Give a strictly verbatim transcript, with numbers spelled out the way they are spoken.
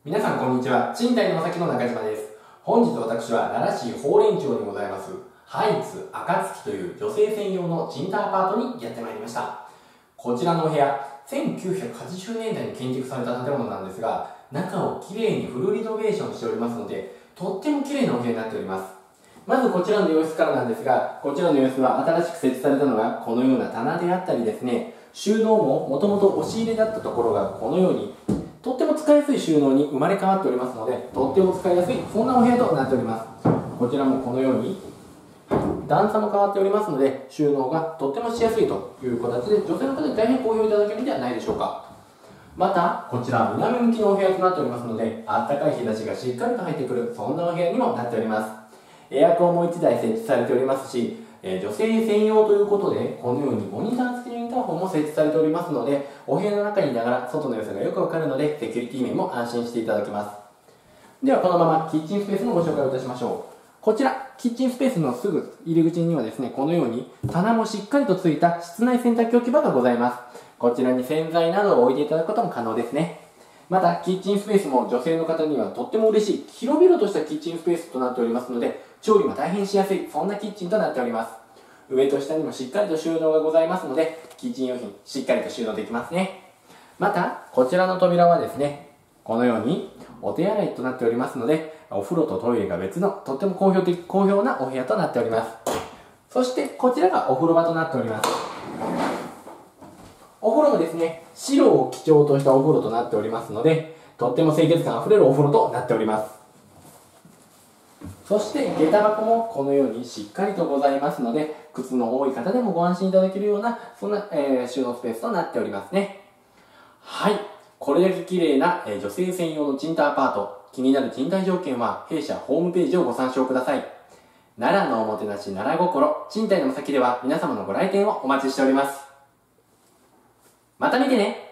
皆さんこんにちは。賃貸の先の中島です。本日私は奈良市宝蓮町にございますハイツ暁という女性専用の賃貸アパートにやってまいりました。こちらのお部屋、せんきゅうひゃくはちじゅうねんだいに建築された建物なんですが、中をきれいにフルリノベーションしておりますので、とってもきれいなお部屋になっております。まずこちらの様子からなんですが、こちらの様子は新しく設置されたのがこのような棚であったりですね、収納ももともと押し入れだったところがこのようにとっても使いやすい収納に生まれ変わっておりますので、とっても使いやすいそんなお部屋となっております。こちらもこのように段差も変わっておりますので、収納がとってもしやすいという形で女性の方に大変好評いただけるのではないでしょうか。またこちら南向きのお部屋となっておりますので、あったかい日差しがしっかりと入ってくるそんなお部屋にもなっております。エアコンもいちだい設置されておりますし、えー、女性専用ということでこのようにモニター付きのインターホンも設置されておりますので、お部屋の中にいながら外の様子がよくわかるので、セキュリティ面も安心していただけます。ではこのままキッチンスペースのご紹介をいたしましょう。こちらキッチンスペースのすぐ入り口にはですね、このように棚もしっかりとついた室内洗濯機置き場がございます。こちらに洗剤などを置いていただくことも可能ですね。またキッチンスペースも女性の方にはとっても嬉しい広々としたキッチンスペースとなっておりますので、調理も大変しやすいそんなキッチンとなっております。上と下にもしっかりと収納がございますので、キッチン用品しっかりと収納できますね。またこちらの扉はですね、このようにお手洗いとなっておりますので、お風呂とトイレが別のとっても好評的好評なお部屋となっております。そしてこちらがお風呂場となっております。お風呂もですね、白を基調としたお風呂となっておりますので、とっても清潔感あふれるお風呂となっております。そして下駄箱もこのようにしっかりとございますので、靴の多い方でもご安心いただけるようなそんな、えー、収納スペースとなっておりますね。はい、これだけ綺麗な、えー、女性専用の賃貸アパート、気になる賃貸条件は弊社ホームページをご参照ください。奈良のおもてなし奈良心賃貸の先では皆様のご来店をお待ちしております。また見てね。